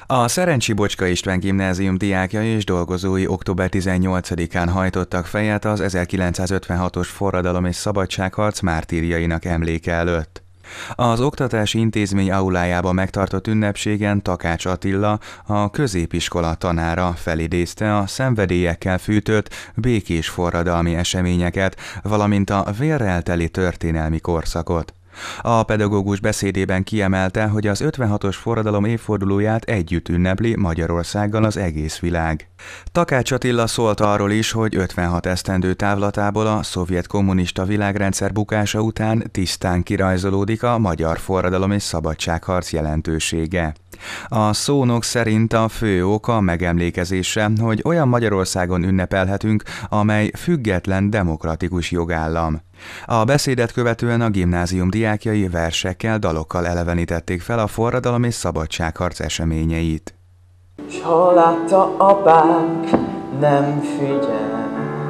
A Szerencsi Bocska István Gimnázium diákjai és dolgozói október 18-án hajtottak fejet az 1956-os forradalom és szabadságharc mártírjainak emléke előtt. Az oktatási intézmény aulájában megtartott ünnepségen Takács Attila, a középiskola tanára felidézte a szenvedélyekkel fűtött békés forradalmi eseményeket, valamint a vérrel teli történelmi korszakot. A pedagógus beszédében kiemelte, hogy az 56-os forradalom évfordulóját együtt ünnepli Magyarországgal az egész világ. Takács Attila szólt arról is, hogy 56 esztendő távlatából a szovjet kommunista világrendszer bukása után tisztán kirajzolódik a magyar forradalom és szabadságharc jelentősége. A szónok szerint a fő oka megemlékezése, hogy olyan Magyarországon ünnepelhetünk, amely független demokratikus jogállam. A beszédet követően a gimnázium diákjai versekkel, dalokkal elevenítették fel a forradalom és szabadságharc eseményeit. S ha látta apánk, nem figyelt,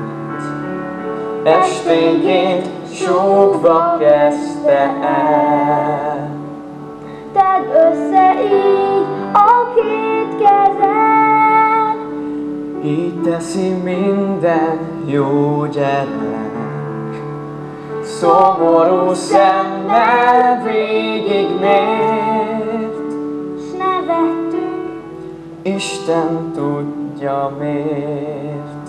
esténként súgva kezdte el. Tedd össze így a két kezed, Így teszi minden jó gyermek, szomorú szemmel végigmért, s nevettünk. Isten tudja miért.